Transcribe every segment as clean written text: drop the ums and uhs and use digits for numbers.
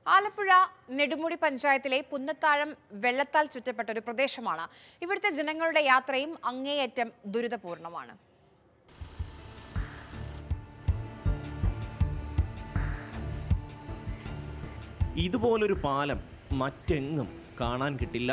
ആലപ്പുഴ നെടുമുടി പഞ്ചായത്തിലെ പുന്നത്താഴം വെള്ളത്താൽ ചുറ്റപ്പെട്ട ഒരു പ്രദേശമാണ്. ഇവിടുത്തെ ജനങ്ങളുടെ യാത്രയും അങ്ങേയറ്റം ദുരിതപൂർണമാണ്. ഇതുപോലൊരു പാലം മറ്റെങ്ങും കാണാൻ കിട്ടില്ല.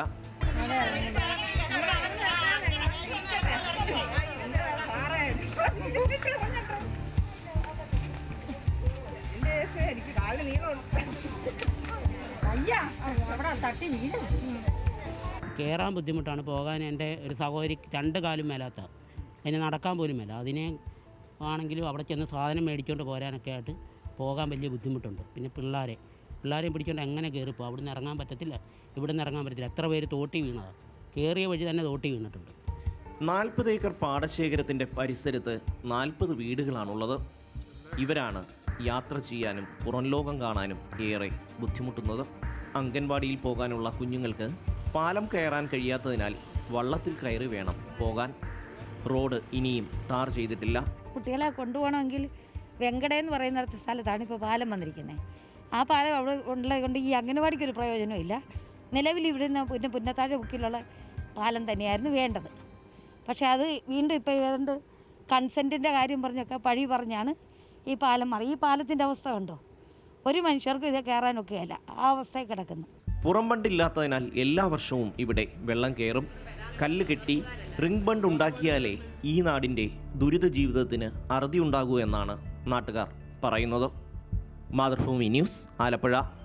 കയറാൻ ബുദ്ധിമുട്ടാണ്. പോകാൻ എൻ്റെ ഒരു സഹോദരി 2 കാലും മേലാത്ത, അതിന് നടക്കാൻ പോലും മേല. അതിനെ ആണെങ്കിലും അവിടെ ചെന്ന് സാധനം മേടിച്ചുകൊണ്ട് പോരാനൊക്കെ ആയിട്ട് പോകാൻ വലിയ ബുദ്ധിമുട്ടുണ്ട്. പിന്നെ പിള്ളേരെയും പിടിച്ചുകൊണ്ട് എങ്ങനെ കയറിപ്പോൾ അവിടെ നിന്ന് ഇറങ്ങാൻ പറ്റത്തില്ല, ഇവിടെ നിന്ന് ഇറങ്ങാൻ പറ്റത്തില്ല. എത്ര പേര് തോട്ടി വീണതാണ്, കയറിയ വഴി തന്നെ തോട്ടി വീണിട്ടുണ്ട്. 40 ഏക്കർ പാടശേഖരത്തിൻ്റെ പരിസരത്ത് 40 വീടുകളാണുള്ളത്. ഇവരാണ് യാത്ര ചെയ്യാനും പുറം ലോകം കാണാനും ഏറെ ബുദ്ധിമുട്ടുന്നത്. അംഗൻവാടിയിൽ പോകാനുള്ള കുഞ്ഞുങ്ങൾക്ക് പാലം കയറാൻ കഴിയാത്തതിനാൽ വള്ളത്തിൽ കയറി വേണം പോകാൻ. റോഡ് ഇനിയും ടാർ ചെയ്തിട്ടില്ല. കുട്ടികളെ കൊണ്ടുപോകണമെങ്കിൽ വെങ്കട എന്ന് പറയുന്ന സ്ഥലത്താണ് ഇപ്പോൾ പാലം വന്നിരിക്കുന്നത്. ആ പാലം അവിടെ ഉള്ളത് കൊണ്ട് ഈ അംഗനവാടിക്കൊരു പ്രയോജനമില്ല. നിലവിൽ ഇവിടുന്ന് പുന്നത്താഴ മുക്കിലുള്ള പാലം തന്നെയായിരുന്നു വേണ്ടത്. പക്ഷേ അത് വീണ്ടും ഇപ്പോൾ ഏതാണ്ട് കൺസെൻറ്റിൻ്റെ കാര്യം പറഞ്ഞൊക്കെ പഴി പറഞ്ഞാണ് ഈ പാലം മാറി. ഈ പാലത്തിൻ്റെ അവസ്ഥ കണ്ടോ, ഒരു മനുഷ്യർക്കും ഇത് കയറാനൊക്കെയല്ല, ആ അവസ്ഥയിൽ കിടക്കുന്നു. പുറം ബണ്ടില്ലാത്തതിനാൽ എല്ലാ വർഷവും ഇവിടെ വെള്ളം കയറും. കല്ല് കെട്ടി റിംഗ് ബണ്ട് ഉണ്ടാക്കിയാലേ ഈ നാടിൻ്റെ ദുരിത ജീവിതത്തിന് അറുതി ഉണ്ടാകൂ എന്നാണ് നാട്ടുകാർ പറയുന്നത്. മാതൃഭൂമി ന്യൂസ്, ആലപ്പുഴ.